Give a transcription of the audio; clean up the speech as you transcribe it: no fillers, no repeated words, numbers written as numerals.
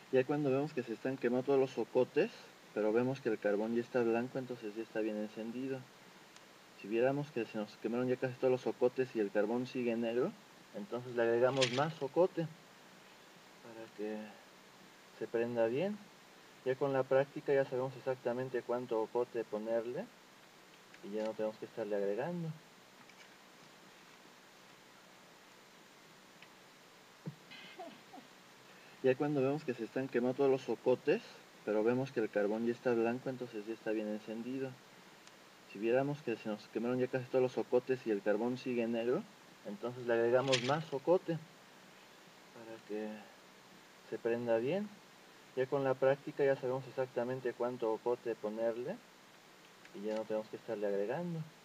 Ya cuando vemos que se están quemando todos los ocotes, pero vemos que el carbón ya está blanco, entonces ya está bien encendido. Si viéramos que se nos quemaron ya casi todos los ocotes y el carbón sigue negro, entonces le agregamos más ocote para que se prenda bien. Ya con la práctica ya sabemos exactamente cuánto ocote ponerle y ya no tenemos que estarle agregando. Ya cuando vemos que se están quemando todos los ocotes, pero vemos que el carbón ya está blanco, entonces ya está bien encendido. Si viéramos que se nos quemaron ya casi todos los ocotes y el carbón sigue negro, entonces le agregamos más ocote para que se prenda bien. Ya con la práctica ya sabemos exactamente cuánto ocote ponerle y ya no tenemos que estarle agregando.